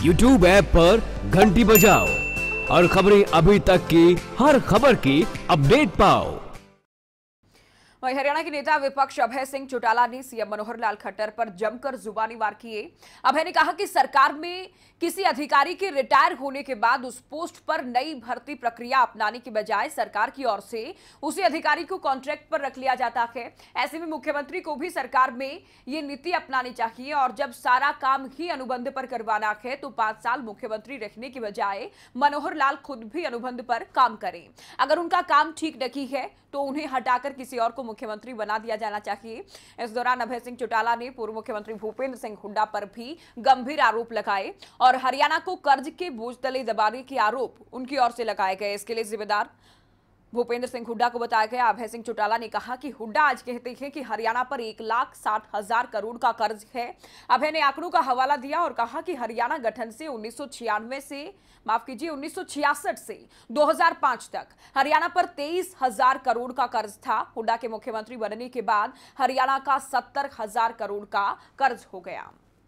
YouTube app पर घंटी बजाओ और खबरें अभी तक की हर खबर की अपडेट पाओ। वहीं हरियाणा के नेता विपक्ष अभय सिंह चौटाला ने सीएम मनोहर लाल खट्टर पर जमकर जुबानी वार किए। अभय ने कहा कि सरकार में किसी अधिकारी के रिटायर होने के बाद उस पोस्ट पर नई भर्ती प्रक्रिया अपनाने की बजाय सरकार की ओर से उसी अधिकारी को कॉन्ट्रैक्ट पर रख लिया जाता है। ऐसे में मुख्यमंत्री को भी सरकार में ये नीति अपनानी चाहिए और जब सारा काम ही अनुबंध पर करवाना है तो 5 साल मुख्यमंत्री रहने की बजाय मनोहर लाल खुद भी अनुबंध पर काम करें। अगर उनका काम ठीक नहीं है तो उन्हें हटाकर किसी और को मुख्यमंत्री बना दिया जाना चाहिए। इस दौरान अभय सिंह चौटाला ने पूर्व मुख्यमंत्री भूपेंद्र सिंह हुड्डा पर भी गंभीर आरोप लगाए और हरियाणा को कर्ज के बोझ तले दबाने के आरोप उनकी ओर से लगाए गए। इसके लिए जिम्मेदार भूपेंद्र सिंह हुड्डा को बताया गया। अभय सिंह चौटाला ने कहा कि हुड्डा आज कहते हैं कि हरियाणा पर 1,60,000 करोड़ का कर्ज है। अभय ने आंकड़ों का हवाला दिया और कहा कि हरियाणा गठन से 1966 से 2005 तक हरियाणा पर 23,000 करोड़ का कर्ज था। हुड्डा के मुख्यमंत्री बनने के बाद हरियाणा का 70,000 करोड़ का कर्ज हो गया।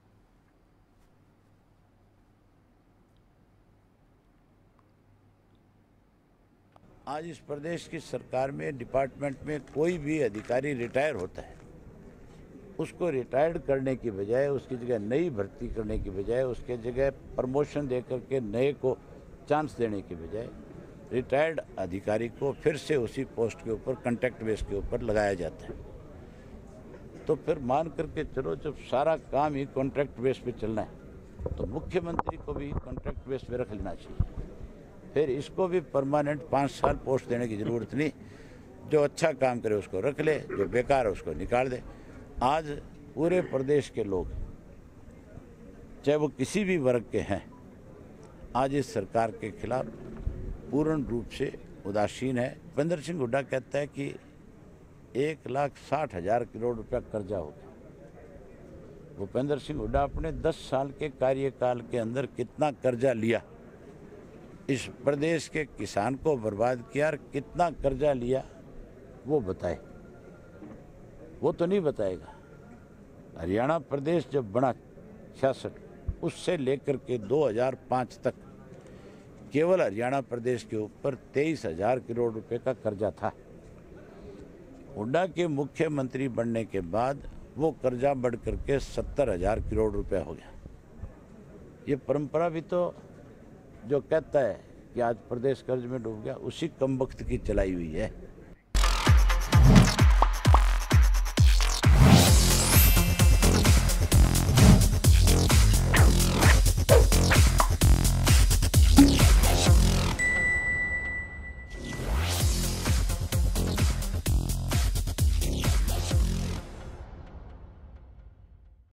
आज इस प्रदेश की सरकार में डिपार्टमेंट में कोई भी अधिकारी रिटायर होता है, उसको रिटायर्ड करने की बजाय उसकी जगह नई भर्ती करने की बजाय उसके जगह प्रमोशन दे करके नए को चांस देने की बजाय रिटायर्ड अधिकारी को फिर से उसी पोस्ट के ऊपर कॉन्ट्रैक्ट बेस के ऊपर लगाया जाता है। तो फिर मान करके चलो, जब सारा काम ही कॉन्ट्रैक्ट बेस पे चलना है तो मुख्यमंत्री को भी कॉन्ट्रैक्ट बेस पे रख लेना चाहिए। फिर इसको भी परमानेंट 5 साल पोस्ट देने की जरूरत नहीं। जो अच्छा काम करे उसको रख ले, जो बेकार है उसको निकाल दे। आज पूरे प्रदेश के लोग, चाहे वो किसी भी वर्ग के हैं, आज इस सरकार के खिलाफ पूर्ण रूप से उदासीन है। भूपेंद्र सिंह हुड्डा कहता है कि 1,60,000 करोड़ रुपया कर्जा हो गया। भूपेंद्र सिंह हुड्डा अपने 10 साल के कार्यकाल के अंदर कितना कर्जा लिया, इस प्रदेश के किसान को बर्बाद किया और कितना कर्जा लिया वो बताए। वो तो नहीं बताएगा। हरियाणा प्रदेश जब बना 66, उससे लेकर के 2005 तक केवल हरियाणा प्रदेश के ऊपर 23,000 करोड़ रुपए का कर्जा था। हुड्डा के मुख्यमंत्री बनने के बाद वो कर्जा बढ़ करके 70,000 करोड़ रुपया हो गया। ये परंपरा भी तो जो कहता है कि आज प्रदेश कर्ज में डूब गया, उसी कमबख्त की चलाई हुई है।